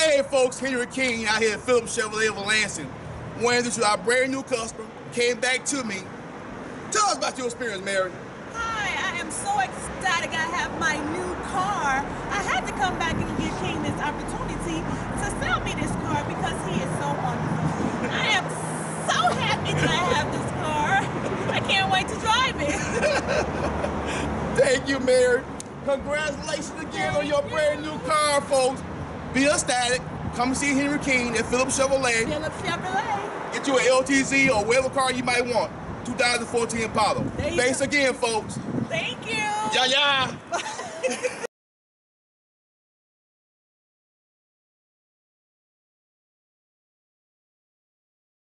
Hey folks, Henry King out here at Phillips Chevrolet of Lansing. Want to introduce you our brand new customer, came back to me. Tell us about your experience, Mary. Hi, I am so ecstatic I have my new car. I had to come back and give King this opportunity to sell me this car because he is so wonderful. I am so happy that I have this car. I can't wait to drive it. Thank you, Mary. Congratulations again on your brand new car, folks. Be ecstatic. Come see Henry King at Phillips Chevrolet. Phillips Chevrolet. Get you an LTZ or whatever car you might want. 2014 Impala. Thanks again, folks. Thank you. Yeah.